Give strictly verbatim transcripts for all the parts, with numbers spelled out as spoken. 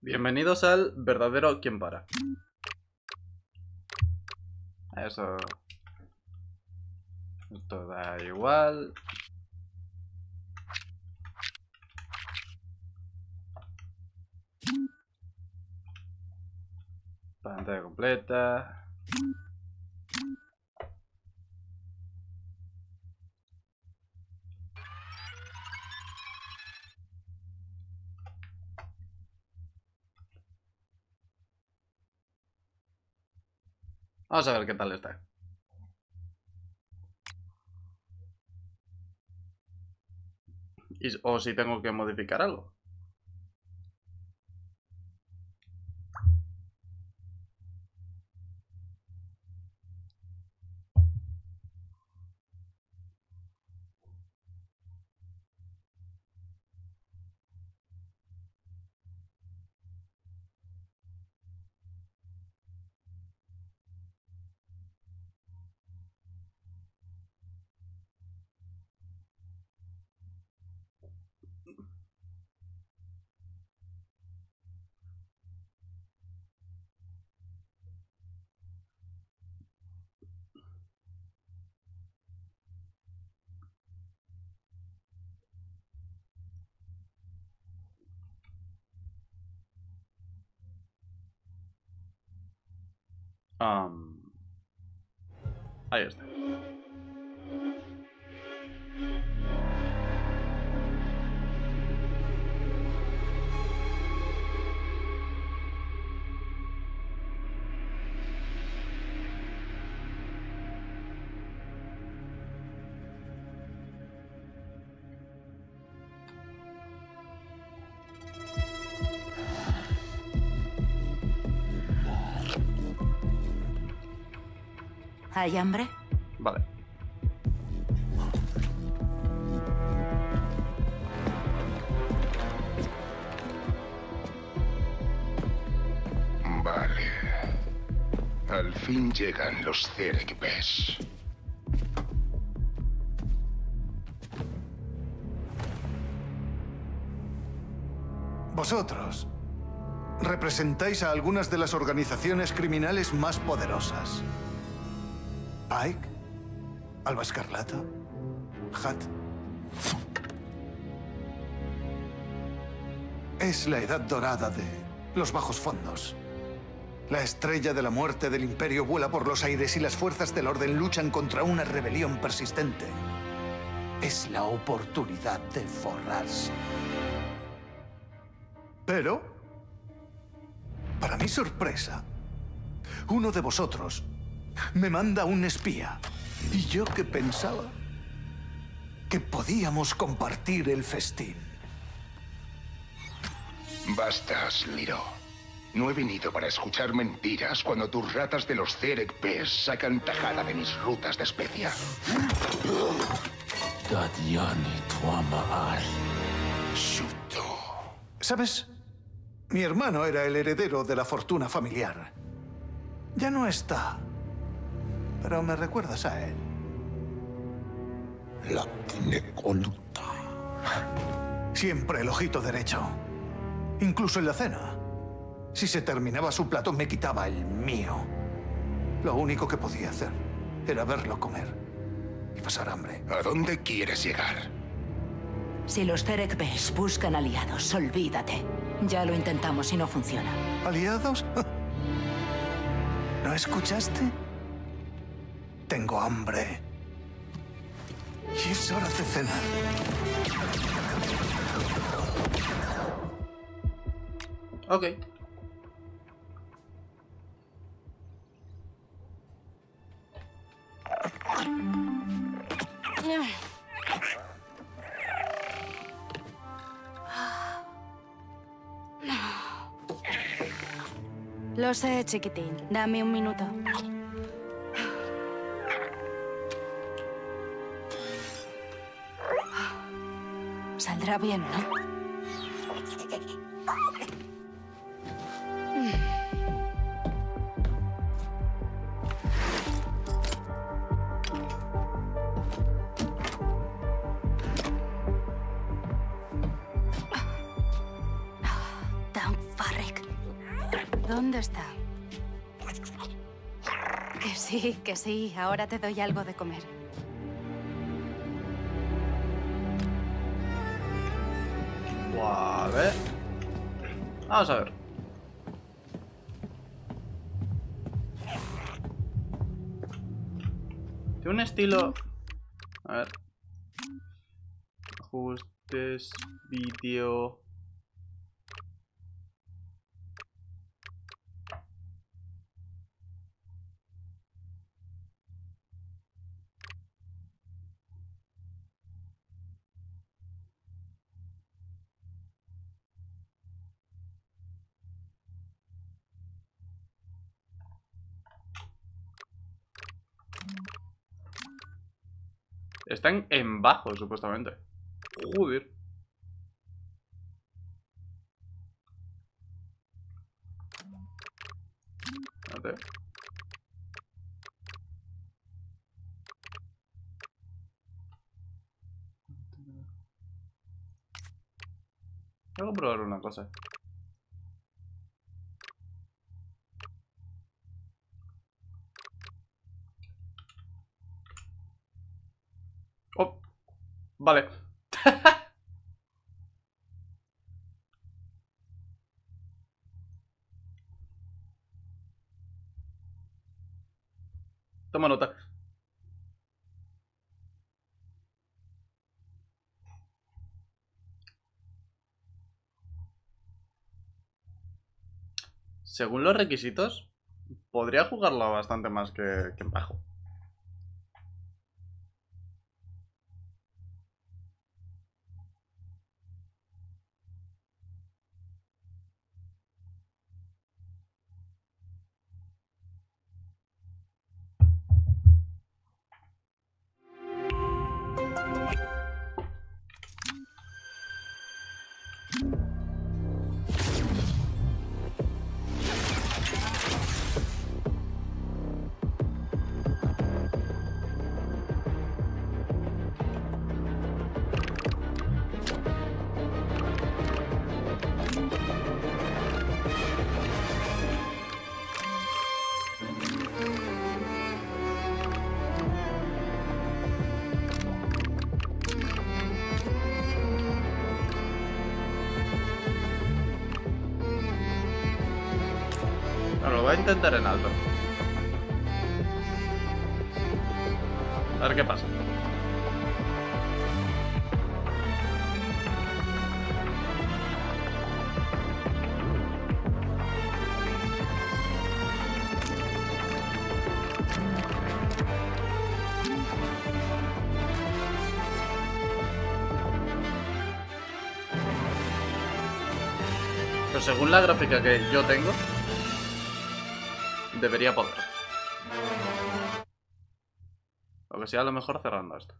Bienvenidos al verdadero Quién Para. Eso. Esto da igual. Pantalla completa. Vamos a ver qué tal está. Y, o si tengo que modificar algo. Um, ahí está. ¿Hay hambre? Vale. Vale. Al fin llegan los Zerek-Besh. Vosotros representáis a algunas de las organizaciones criminales más poderosas. Pike, Alba Escarlata, Hat. Es la edad dorada de los bajos fondos. La estrella de la muerte del Imperio vuela por los aires y las fuerzas del orden luchan contra una rebelión persistente. Es la oportunidad de forrarse. Pero, para mi sorpresa, uno de vosotros me manda un espía. Y yo que pensaba que podíamos compartir el festín. Basta, Sliro. No he venido para escuchar mentiras cuando tus ratas de los Zerek-Besh sacan tajada de mis rutas de especia. Shuto. ¿Sabes? Mi hermano era el heredero de la fortuna familiar. Ya no está. Pero me recuerdas a él. La tiene coluta. Siempre el ojito derecho. Incluso en la cena. Si se terminaba su plato, me quitaba el mío. Lo único que podía hacer era verlo comer y pasar hambre. ¿A dónde quieres llegar? Si los Zerek-Besh buscan aliados, olvídate. Ya lo intentamos y no funciona. ¿Aliados? ¿No escuchaste? Tengo hambre. Y es hora de cenar. Ok. Lo sé, chiquitín. Dame un minuto. Saldrá bien, ¿no? Dan Farrik. ¿Dónde está? Que sí, que sí. Ahora te doy algo de comer. Vale. Vamos a ver. Tiene un estilo... A ver. Ajustes, vídeo... Están en bajo, supuestamente. Joder. Espérate. Voy a comprobar una cosa. Oh, vale. Toma nota. Según los requisitos, podría jugarlo bastante más que, que en bajo. Bueno, lo voy a intentar en alto. A ver qué pasa. Pero según la gráfica que yo tengo, debería poder. Lo que sea, a lo mejor cerrando esto.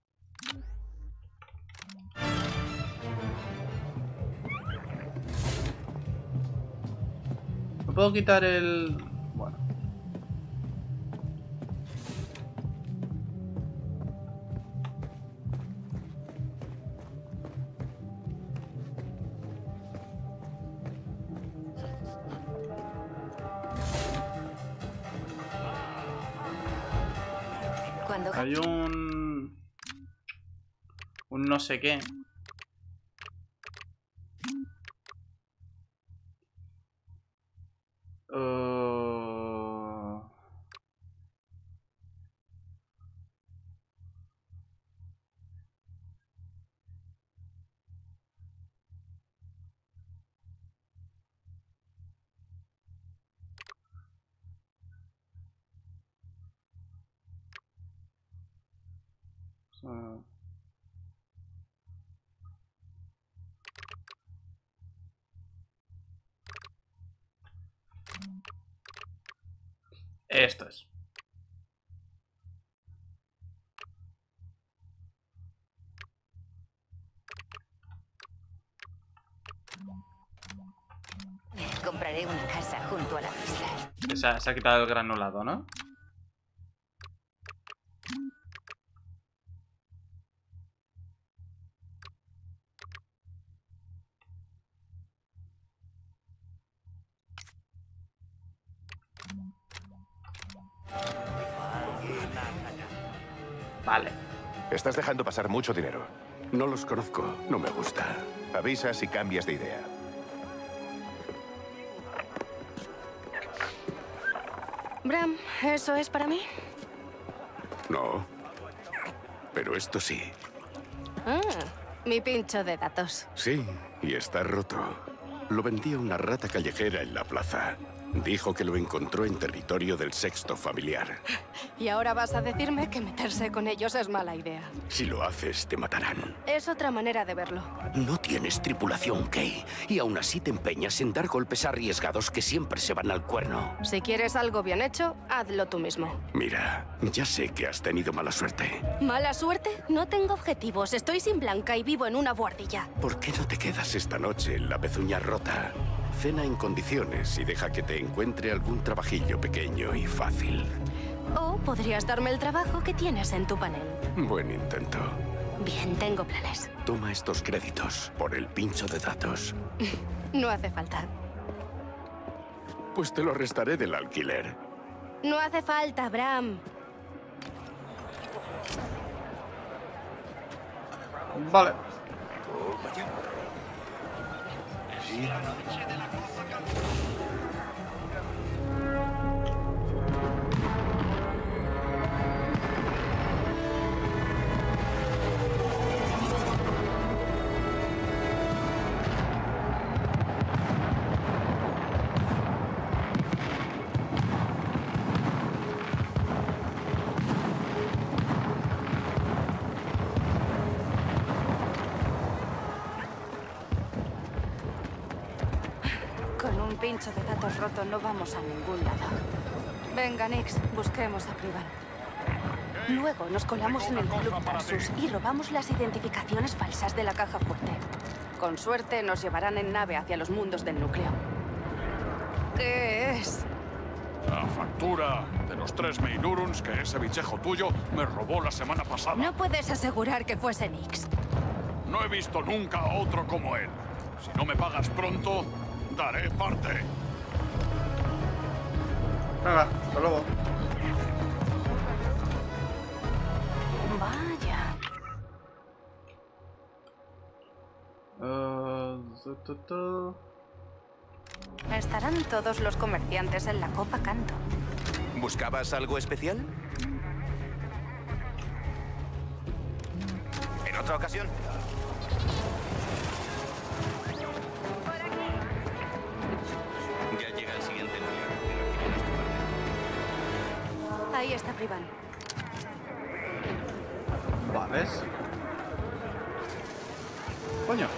¿Me puedo quitar el...? Bueno. Cuando... Hay un... Un no sé qué. Uh... uh... Esto es. Compraré una casa junto a la pista. Se ha, se ha quitado el granulado, ¿no? Vale. Estás dejando pasar mucho dinero. No los conozco, no me gusta. Avisa si cambias de idea. Bram, ¿eso es para mí? No. Pero esto sí. Ah, mi pincho de datos. Sí, y está roto. Lo vendía una rata callejera en la plaza. Dijo que lo encontró en territorio del sexto familiar. Y ahora vas a decirme que meterse con ellos es mala idea. Si lo haces, te matarán. Es otra manera de verlo. No tienes tripulación, Kay. Y aún así te empeñas en dar golpes arriesgados que siempre se van al cuerno. Si quieres algo bien hecho, hazlo tú mismo. Mira, ya sé que has tenido mala suerte. ¿Mala suerte? No tengo objetivos. Estoy sin blanca y vivo en una buhardilla. ¿Por qué no te quedas esta noche en la pezuña rota? Cena en condiciones y deja que te encuentre algún trabajillo pequeño y fácil. O podrías darme el trabajo que tienes en tu panel. Buen intento. Bien, tengo planes. Toma estos créditos por el pincho de datos. No hace falta. Pues te lo restaré del alquiler. No hace falta, Bram. Vale. Con un pincho de datos roto no vamos a ningún lado. Venga, Nix, busquemos a Privan. Luego nos colamos en el Club Tarsus y robamos las identificaciones falsas de la caja fuerte. Con suerte nos llevarán en nave hacia los mundos del núcleo. ¿Qué es? La factura de los tres Meinuruns que ese bichejo tuyo me robó la semana pasada. No puedes asegurar que fuese Nix. No he visto nunca a otro como él. Si no me pagas pronto, daré parte. Venga, hasta luego. Vaya. Uh, tu, tu, tu. Estarán todos los comerciantes en la Copa Canto. ¿Buscabas algo especial? En otra ocasión. Ya llega el siguiente envío. Ahí está Privan. Vale. Coño.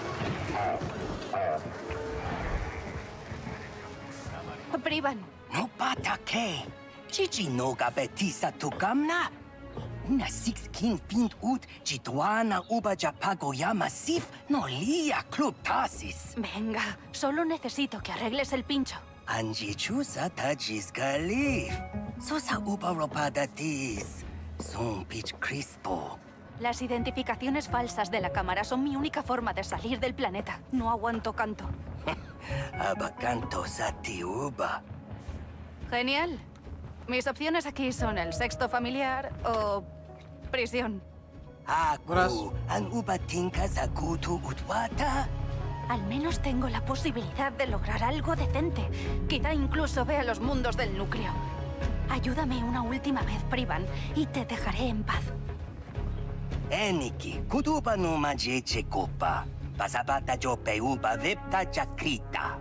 Privan. No pata que. Chichi no gabetisa tukamna. Una sixkin pint ut chituana uba japagoyama sif no lia club tasis. Venga, solo necesito que arregles el pincho. Anji chusa tajis galif. Sosa uba ropadatis. Son pitch crispo. Las identificaciones falsas de la cámara son mi única forma de salir del planeta. No aguanto canto. Abacanto sati uba. Genial. Mis opciones aquí son el sexto familiar o prisión. Aku, an uba tinka sakutu utwata. Al menos tengo la posibilidad de lograr algo decente. Quizá incluso vea los mundos del núcleo. Ayúdame una última vez, Privan, y te dejaré en paz. Eniki, kutuba no majeche copa. Pasabata yo peuba vepta chakrita.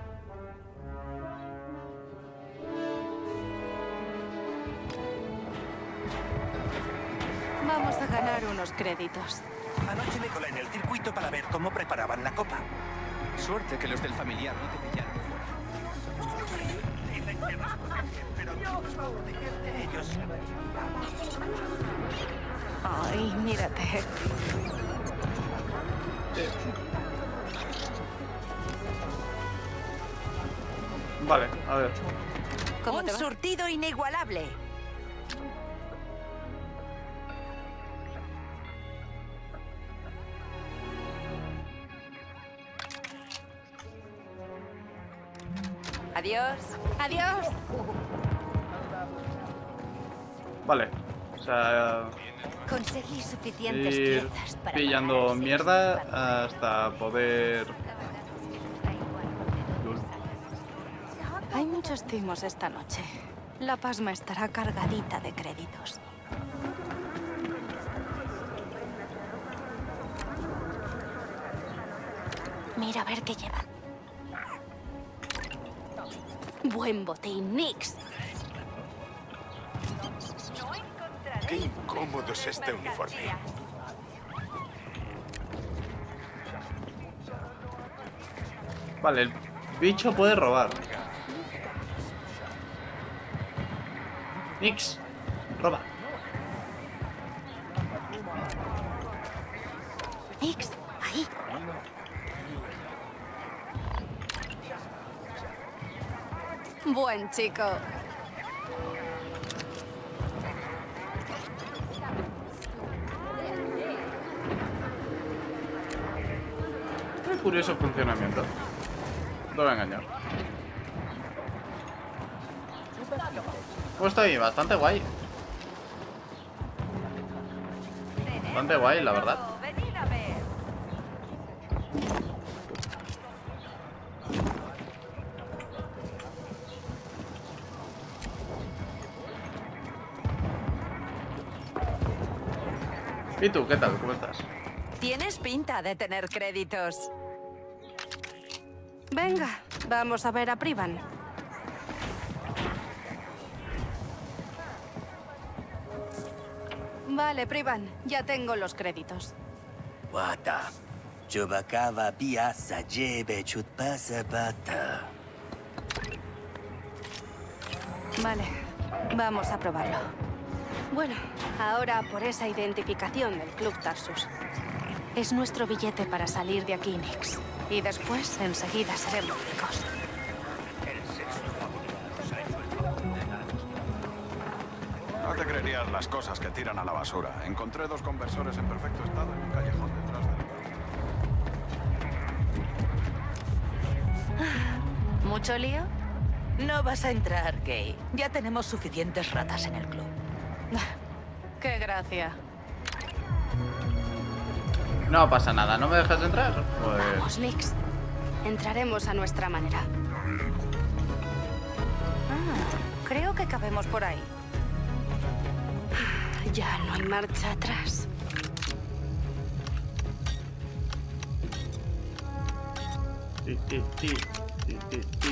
Vamos a ganar unos créditos. Anoche me colé en el circuito para ver cómo preparaban la copa. Suerte que los del familiar no te pillaron. Ay, mírate. Vale, a ver. ¿Cómo Un te va? surtido inigualable. Adiós. Adiós. Vale. O sea... Conseguí suficientes ir piezas para pillando pagar mierda hasta poder... Hay muchos timos esta noche. La pasma estará cargadita de créditos. Mira a ver qué llevan. Buen botín, Nix. Qué incómodo es este uniforme. Vale, el bicho puede robar. Nix, roba. Nix, ahí. Buen chico. Qué curioso funcionamiento. No voy a engañar. Pues está ahí, bastante guay. Bastante guay, la verdad. ¿Y tú, qué tal? ¿Cómo estás? Tienes pinta de tener créditos. Venga, vamos a ver a Privan. Vale, Privan, ya tengo los créditos. Wata. Chubacaba piazza lleve chutpasa bata. Vale, vamos a probarlo. Bueno, ahora por esa identificación del Club Tarsus. Es nuestro billete para salir de aquí, Nix. Y después, enseguida seremos ricos. No te creerías las cosas que tiran a la basura. Encontré dos conversores en perfecto estado en un callejón detrás del... ¿Mucho lío? No vas a entrar, Kay. Ya tenemos suficientes ratas en el club. ¡Qué gracia! No pasa nada, ¿no me dejas entrar? Pues... Vamos, Nix. Entraremos a nuestra manera. Ah, creo que cabemos por ahí. Ya no hay marcha atrás. Sí, sí, sí, sí, sí, sí.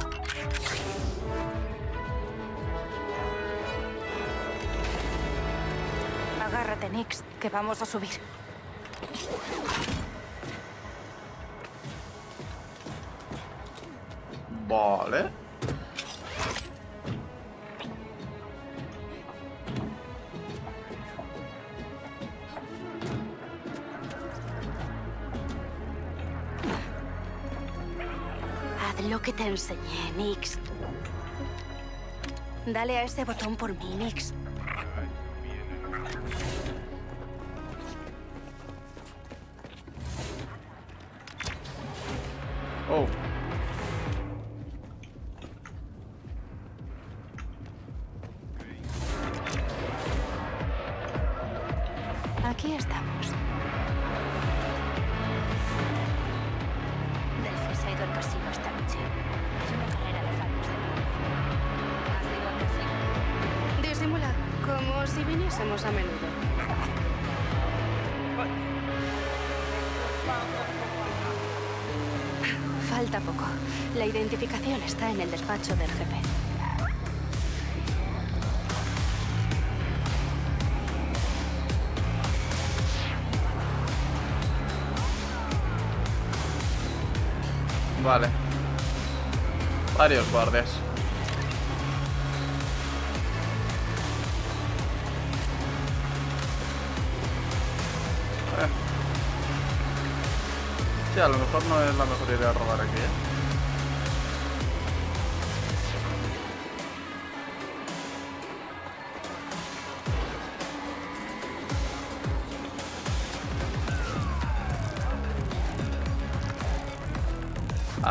Agárrate, Nix, que vamos a subir. Vale. Haz lo que te enseñé, Nix. Dale a ese botón por mí, Nix. Oh. Aquí estamos. Delphi se ha ido al casino esta noche. Es una carrera de fallos de la... Disimula, como si viniésemos a menudo. Falta poco. La identificación está en el despacho del jefe. Vale. Varios guardias. Eh. Sí, a lo mejor no es la mejor idea robar aquí, ¿eh?